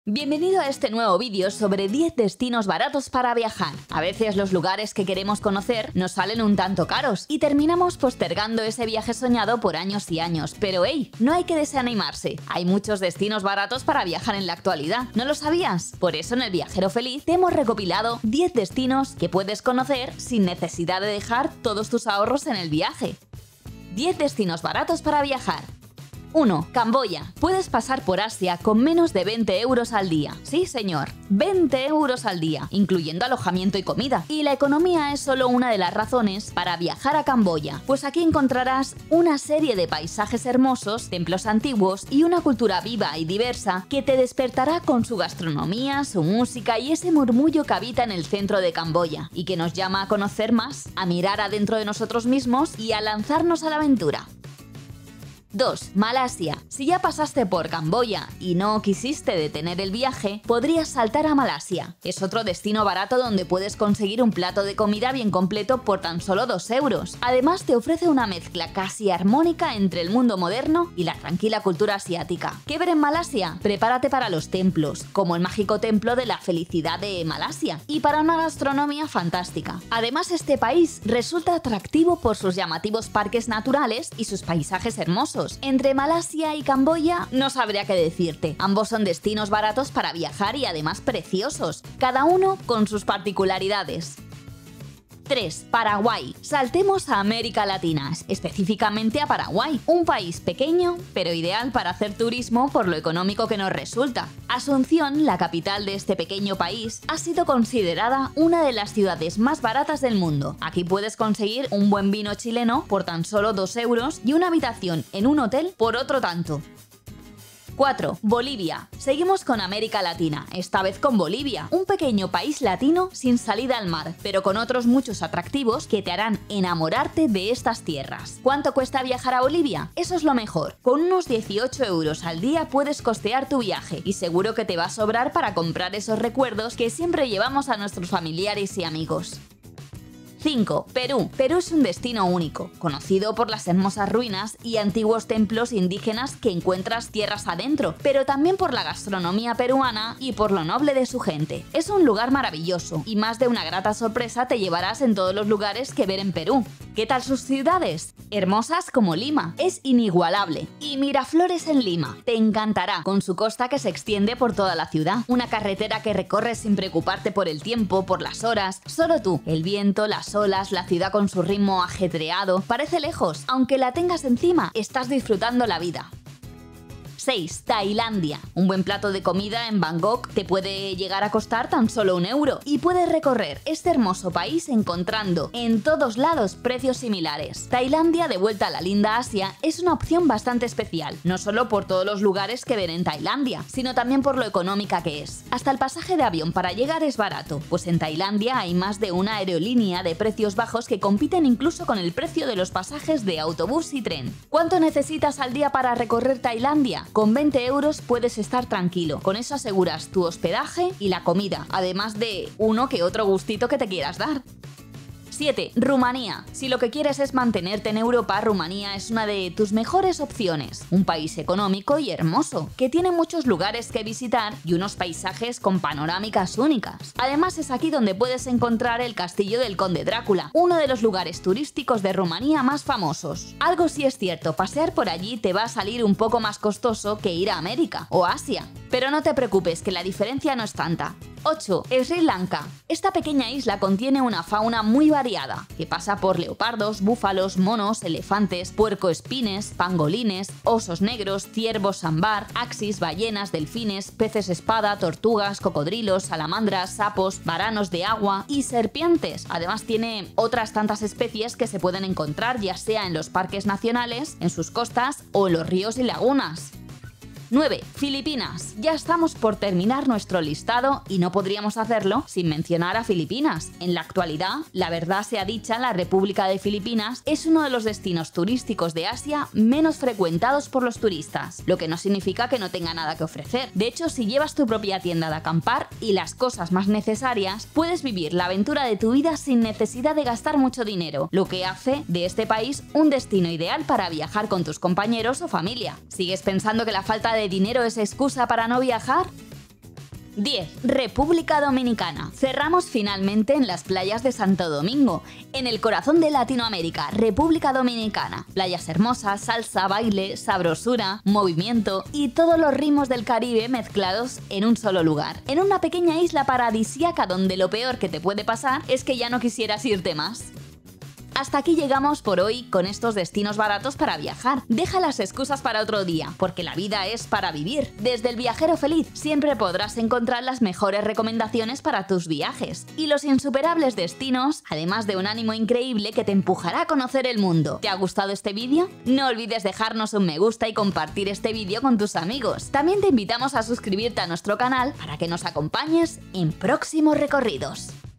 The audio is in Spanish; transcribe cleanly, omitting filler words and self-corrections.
Bienvenido a este nuevo vídeo sobre 10 destinos baratos para viajar. A veces los lugares que queremos conocer nos salen un tanto caros y terminamos postergando ese viaje soñado por años y años. Pero hey, no hay que desanimarse. Hay muchos destinos baratos para viajar en la actualidad. ¿No lo sabías? Por eso en El Viajero Feliz te hemos recopilado 10 destinos que puedes conocer sin necesidad de dejar todos tus ahorros en el viaje. 10 destinos baratos para viajar. 1. Camboya. Puedes pasar por Asia con menos de 20 euros al día. Sí, señor, 20 euros al día, incluyendo alojamiento y comida. Y la economía es solo una de las razones para viajar a Camboya, pues aquí encontrarás una serie de paisajes hermosos, templos antiguos y una cultura viva y diversa que te despertará con su gastronomía, su música y ese murmullo que habita en el centro de Camboya y que nos llama a conocer más, a mirar adentro de nosotros mismos y a lanzarnos a la aventura. 2. Malasia. Si ya pasaste por Camboya y no quisiste detener el viaje, podrías saltar a Malasia. Es otro destino barato donde puedes conseguir un plato de comida bien completo por tan solo 2 euros. Además, te ofrece una mezcla casi armónica entre el mundo moderno y la tranquila cultura asiática. ¿Qué ver en Malasia? Prepárate para los templos, como el mágico templo de la felicidad de Malasia, y para una gastronomía fantástica. Además, este país resulta atractivo por sus llamativos parques naturales y sus paisajes hermosos. Entre Malasia y Camboya no sabría qué decirte. Ambos son destinos baratos para viajar y además preciosos, cada uno con sus particularidades. 3. Paraguay. Saltemos a América Latina, específicamente a Paraguay, un país pequeño pero ideal para hacer turismo por lo económico que nos resulta. Asunción, la capital de este pequeño país, ha sido considerada una de las ciudades más baratas del mundo. Aquí puedes conseguir un buen vino chileno por tan solo 2 euros y una habitación en un hotel por otro tanto. 4. Bolivia. Seguimos con América Latina, esta vez con Bolivia, un pequeño país latino sin salida al mar, pero con otros muchos atractivos que te harán enamorarte de estas tierras. ¿Cuánto cuesta viajar a Bolivia? Eso es lo mejor. Con unos 18 euros al día puedes costear tu viaje y seguro que te va a sobrar para comprar esos recuerdos que siempre llevamos a nuestros familiares y amigos. 5. Perú. Perú es un destino único, conocido por las hermosas ruinas y antiguos templos indígenas que encuentras tierras adentro, pero también por la gastronomía peruana y por lo noble de su gente. Es un lugar maravilloso y más de una grata sorpresa te llevarás en todos los lugares que ver en Perú. ¿Qué tal sus ciudades? Hermosas como Lima, es inigualable. Y Miraflores en Lima, te encantará, con su costa que se extiende por toda la ciudad. Una carretera que recorres sin preocuparte por el tiempo, por las horas, solo tú, el viento, las olas, la ciudad con su ritmo ajetreado. Parece lejos, aunque la tengas encima, estás disfrutando la vida. 6. Tailandia. Un buen plato de comida en Bangkok te puede llegar a costar tan solo 1 euro y puedes recorrer este hermoso país encontrando en todos lados precios similares. Tailandia, de vuelta a la linda Asia, es una opción bastante especial, no solo por todos los lugares que ver en Tailandia, sino también por lo económica que es. Hasta el pasaje de avión para llegar es barato, pues en Tailandia hay más de una aerolínea de precios bajos que compiten incluso con el precio de los pasajes de autobús y tren. ¿Cuánto necesitas al día para recorrer Tailandia? Con 20 euros puedes estar tranquilo, con eso aseguras tu hospedaje y la comida, además de uno que otro gustito que te quieras dar. 7. Rumanía. Si lo que quieres es mantenerte en Europa, Rumanía es una de tus mejores opciones. Un país económico y hermoso, que tiene muchos lugares que visitar y unos paisajes con panorámicas únicas. Además es aquí donde puedes encontrar el castillo del Conde Drácula, uno de los lugares turísticos de Rumanía más famosos. Algo sí es cierto, pasear por allí te va a salir un poco más costoso que ir a América o Asia. Pero no te preocupes, que la diferencia no es tanta. 8. Sri Lanka. Esta pequeña isla contiene una fauna muy variada, que pasa por leopardos, búfalos, monos, elefantes, puercoespines, pangolines, osos negros, ciervos sambar, axis, ballenas, delfines, peces espada, tortugas, cocodrilos, salamandras, sapos, varanos de agua y serpientes. Además tiene otras tantas especies que se pueden encontrar ya sea en los parques nacionales, en sus costas o en los ríos y lagunas. 9. Filipinas. Ya estamos por terminar nuestro listado y no podríamos hacerlo sin mencionar a Filipinas. En la actualidad, la verdad sea dicha, la República de Filipinas es uno de los destinos turísticos de Asia menos frecuentados por los turistas, lo que no significa que no tenga nada que ofrecer. De hecho, si llevas tu propia tienda de acampar y las cosas más necesarias, puedes vivir la aventura de tu vida sin necesidad de gastar mucho dinero, lo que hace de este país un destino ideal para viajar con tus compañeros o familia. ¿Sigues pensando que la falta de dinero es excusa para no viajar? 10. República Dominicana. Cerramos finalmente en las playas de Santo Domingo, en el corazón de Latinoamérica, República Dominicana. Playas hermosas, salsa, baile, sabrosura, movimiento y todos los ritmos del Caribe mezclados en un solo lugar. En una pequeña isla paradisíaca donde lo peor que te puede pasar es que ya no quisieras irte más. Hasta aquí llegamos por hoy con estos destinos baratos para viajar. Deja las excusas para otro día, porque la vida es para vivir. Desde El Viajero Feliz siempre podrás encontrar las mejores recomendaciones para tus viajes y los insuperables destinos, además de un ánimo increíble que te empujará a conocer el mundo. ¿Te ha gustado este vídeo? No olvides dejarnos un me gusta y compartir este vídeo con tus amigos. También te invitamos a suscribirte a nuestro canal para que nos acompañes en próximos recorridos.